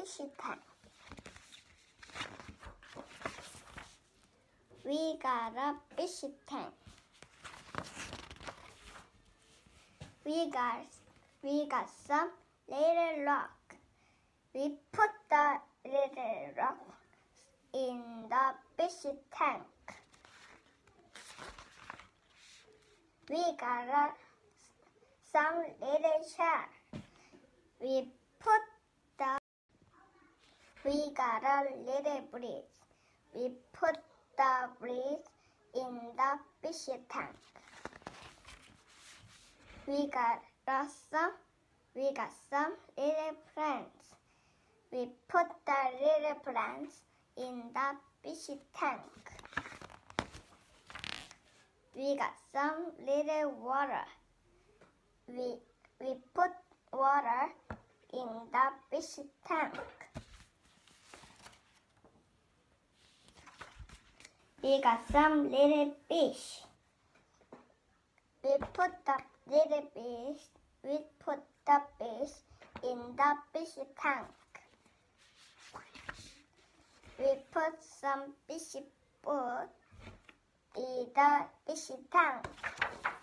fish tank. We got a fish tank. We got some little rock. We put the little rock in the fish tank. We got some little chair. We got a little bridge. We put the bridge in the fish tank. We got some little plants. We put the little plants in the fish tank. We got some little water. We put water in the fish tank. We got some little fish. We put the fish in the fish tank. We put some fish food in the fish tank.